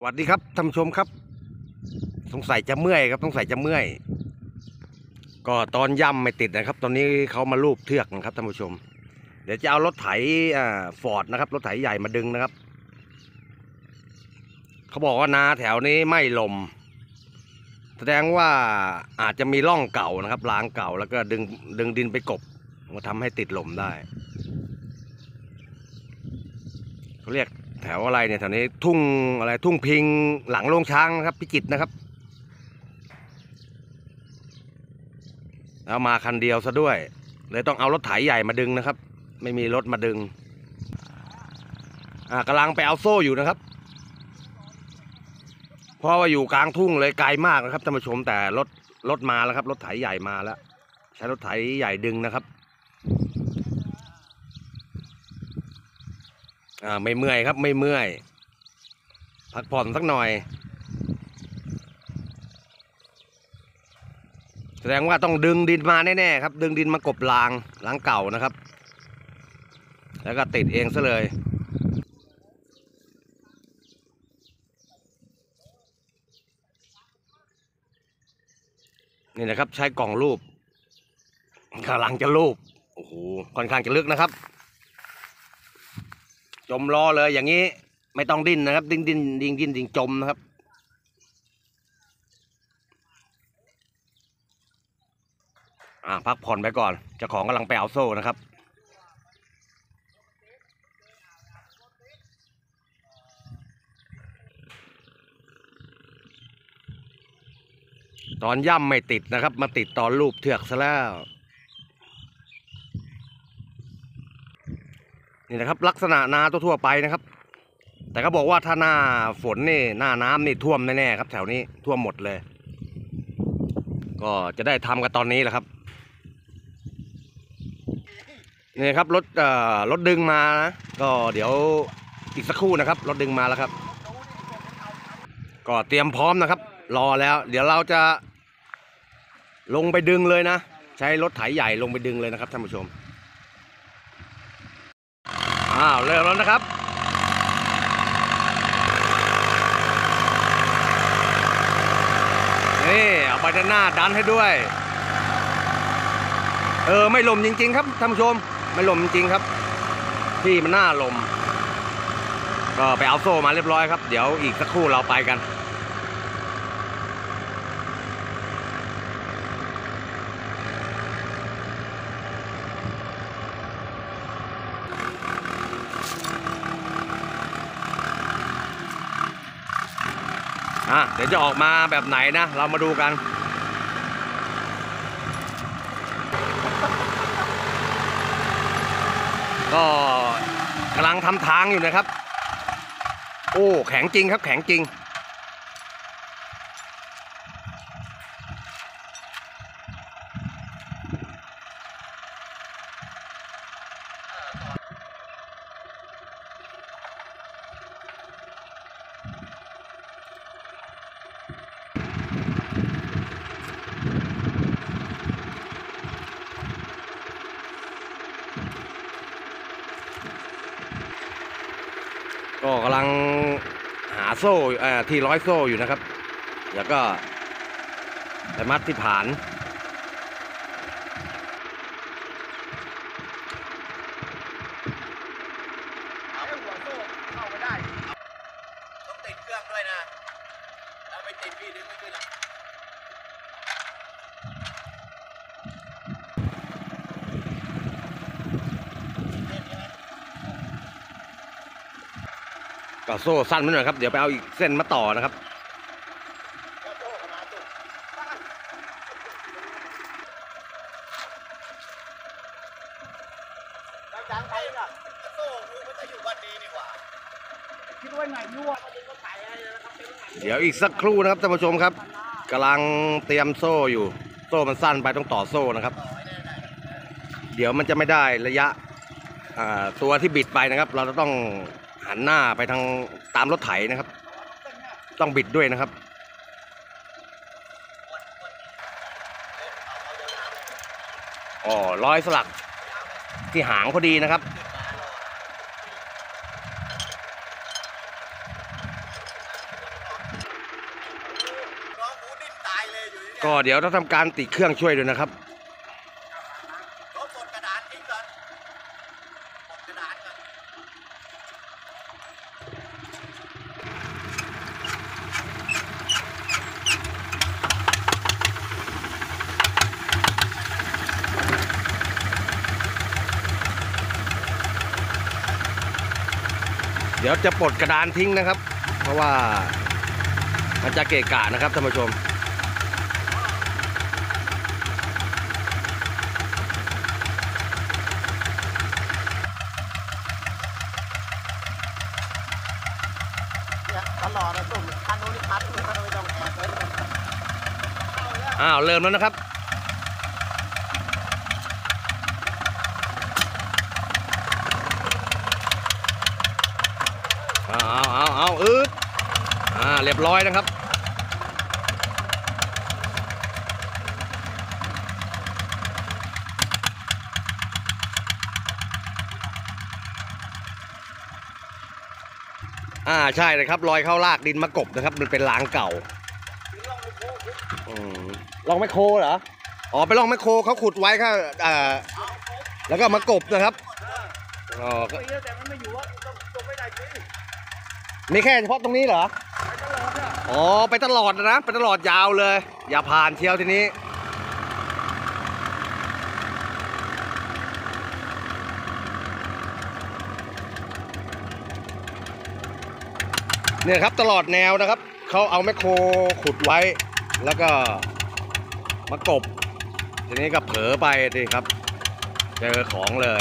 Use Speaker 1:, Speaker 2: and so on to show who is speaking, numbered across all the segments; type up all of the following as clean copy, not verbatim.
Speaker 1: วัสดีครับท่านผู้ชมครับสงสัยจะเมื่อยครับสงสัยจะเมื่อยก็ตอนย่ำไม่ติดนะครับตอนนี้เขามาลูบเทือกนะครับท่านผู้ชมเดี๋ยวจะเอารถไถฟอร์ดนะครับรถไถใหญ่มาดึงนะครับเขาบอกว่านาแถวนี้ไม่ลมแสดงว่าอาจจะมีร่องเก่านะครับรางเก่าแล้วก็ดึงดินไปกบมาทำให้ติดลมได้เขาเรียกแถวอะไรเนี่ยแถวนี้ทุ่งอะไรทุ่งพิงหลังโรงช้างนะครับพิจิตรนะครับแล้วมาคันเดียวซะด้วยเลยต้องเอารถไถใหญ่มาดึงนะครับไม่มีรถมาดึงกำลังไปเอาโซ่อยู่นะครับเพราะว่าอยู่กลางทุ่งเลยไกลมากนะครับท่านผู้ชมแต่รถมาแล้วครับรถไถใหญ่มาแล้วใช้รถไถใหญ่ดึงนะครับไม่เมื่อยครับไม่เมื่อยพักผ่อนสักหน่อยแสดงว่าต้องดึงดินมาแน่ๆครับดึงดินมากบรางเก่านะครับแล้วก็ติดเองซะเลยนี่นะครับใช้กล่องรูปกำลังจะรูปโอ้โหค่อนข้างจะลึกนะครับจมรอเลยอย่างนี้ไม่ต้องดิ้นนะครับดิ้นจมนะครับพักผ่อนไปก่อนเจ้าของกำลังไปเอาโซ่นะครับตอนย่ำไม่ติดนะครับมาติดตอนรูปเทือกซะแล้วนี่นะครับลักษณะนาทั่วไปนะครับแต่เขาบอกว่าถ้าหน้าฝนนี่หน้าน้ำนี่ท่วมแน่ๆครับแถวนี้ท่วมหมดเลยก็จะได้ทำกันตอนนี้แหละครับนี่ครับรถดึงมานะก็เดี๋ยวอีกสักครู่นะครับรถดึงมาแล้วครับก็เตรียมพร้อมนะครับรอแล้วเดี๋ยวเราจะลงไปดึงเลยนะใช้รถไถใหญ่ลงไปดึงเลยนะครับท่านผู้ชมเริ่มแล้วนะครับนี่เอาไปด้านหน้าดันให้ด้วยไม่ลมจริงๆครับท่านผู้ชมไม่ลมจริงครับที่มันหน้าลมก็ไปเอาโซ่มาเรียบร้อยครับเดี๋ยวอีกสักครู่เราไปกันเดี๋ยวจะออกมาแบบไหนนะเรามาดูกันก็กำลังทำทางอยู่นะครับโอ้แข็งจริงครับแข็งจริงก็กำลังหาโซ่ที่ร้อยโซ่อยู่นะครับแล้วก็ไปมัดที่ผานเอาหัวโซ่เข้าไปได้ต้องติดเครื่องด้วยนะถ้าไม่ติดพี่ดึงไม่ขึ้นหรอกก็โซ่สั้นไปหน่อยครับเดี๋ยวไปเอาอีกเส้นมาต่อนะครับเดี๋ยวอีกสักครู่นะครับท่านผู้ชมครับกำลังเตรียมโซ่อยู่โซ่มันสั้นไปต้องต่อโซ่นะครับเดี๋ยวมันจะไม่ได้ระยะตัวที่บิดไปนะครับเราจะต้องหันหน้าไปทางตามรถไถนะครับต้องบิดด้วยนะครับร้อยสลักที่หางพอดีนะครับก็เดี๋ยวต้องทำการติดเครื่องช่วยด้วยนะครับ
Speaker 2: กดกระดาษทิ้งก่อนกดกระดาษก่อน
Speaker 1: เดี๋ยวจะปลดกระดานทิ้งนะครับ เพราะว่ามันจะเกะกะนะครับท่านผู้ชม
Speaker 2: ตลอดนะตุ่มคันโน้นนี่คันไม่ต้องแอบเลย
Speaker 1: อ้าวเริ่มแล้วนะครับเอาเรียบร้อยนะครับใช่เลยครับรอยเข้าลากดินมากบนะครับมันเป็นรางเก่าลองไมโครเหรออ๋อไปลองไมโครเขาขุดไว้ครับแล้วก็มากบนะครับอ๋อแต่มันไม่อยู่ว่าตรงไม่ได้จริงมีแค่เฉพาะตรงนี้เหรออ๋อไปตลอดนะไปตลอดยาวเลยอย่าผ่านเชียวทีนี้เนี่ยครับตลอดแนวนะครับเขาเอาแมคโครขุดไว้แล้วก็มากบทีนี้ก็เผลอไปดิครับเจอของเลย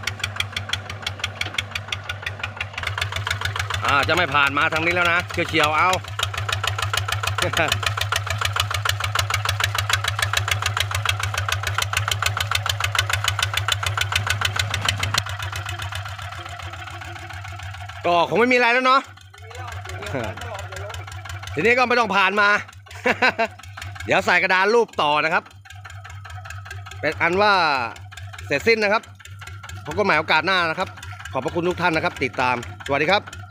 Speaker 1: จะไม่ผ่านมาทางนี้แล้วนะเฉียวๆเอา ก็คงไม่มีอะไรแล้วเนาะ ทีนี้ก็ไม่ต้องผ่านมา เดี๋ยวใส่กระดานรูปต่อนะครับ เป็นอันว่าเสร็จสิ้นนะครับพบกันใหม่โอกาสหน้านะครับขอบพระคุณทุกท่านนะครับติดตามสวัสดีครับ